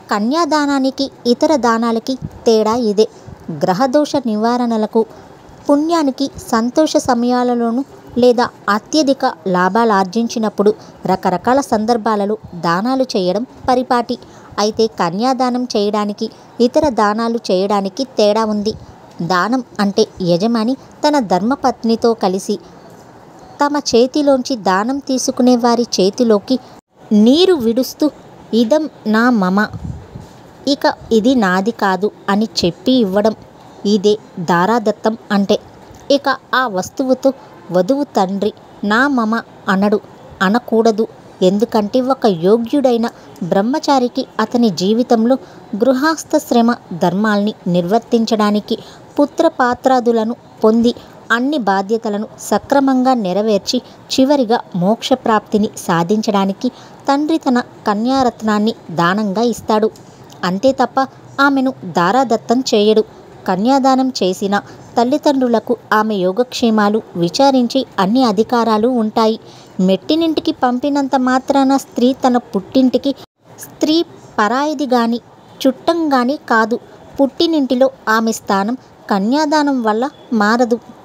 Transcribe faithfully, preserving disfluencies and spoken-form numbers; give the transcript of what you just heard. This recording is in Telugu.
కన్యాదానానికి ఇతర దానాలకి తేడా ఇదే. గ్రహదోష నివారణలకు, పుణ్యానికి, సంతోష సమయాలలోనూ లేదా అత్యధిక లాభాలు ఆర్జించినప్పుడు రకరకాల సందర్భాలలో దానాలు చేయడం పరిపాటి. అయితే కన్యాదానం చేయడానికి, ఇతర దానాలు చేయడానికి తేడా ఉంది. దానం అంటే యజమాని తన ధర్మపత్నితో కలిసి తమ చేతిలోంచి దానం తీసుకునే వారి చేతిలోకి నీరు విడుస్తూ ఇదం నా మమ, ఇక ఇది నాది కాదు అని చెప్పి ఇవ్వడం. ఇదే దారాదత్తం అంటే. ఇక ఆ వస్తువుతో వధువు తండ్రి నా మమ అనడు, అనకూడదు. ఎందుకంటే ఒక యోగ్యుడైన బ్రహ్మచారికి అతని జీవితంలో గృహస్థ శ్రమ ధర్మాల్ని నిర్వర్తించడానికి, పుత్రపాత్రాదులను పొంది అన్ని బాధ్యతలను సక్రమంగా నెరవేర్చి చివరిగా మోక్షప్రాప్తిని సాధించడానికి తండ్రి తన కన్యారత్నాన్ని దానంగా ఇస్తాడు. అంతే తప్ప ఆమెను దారాదత్తం చేయడు. కన్యాదానం చేసిన తల్లిదండ్రులకు ఆమె యోగక్షేమాలు విచారించి అన్ని అధికారాలు ఉంటాయి. మెట్టినింటికి పంపినంత మాత్రాన స్త్రీ తన పుట్టింటికి స్త్రీ పరాయిది గాని చుట్టం గాని కాదు. పుట్టినింటిలో ఆమె స్థానం కన్యాదానం వల్ల మారదు.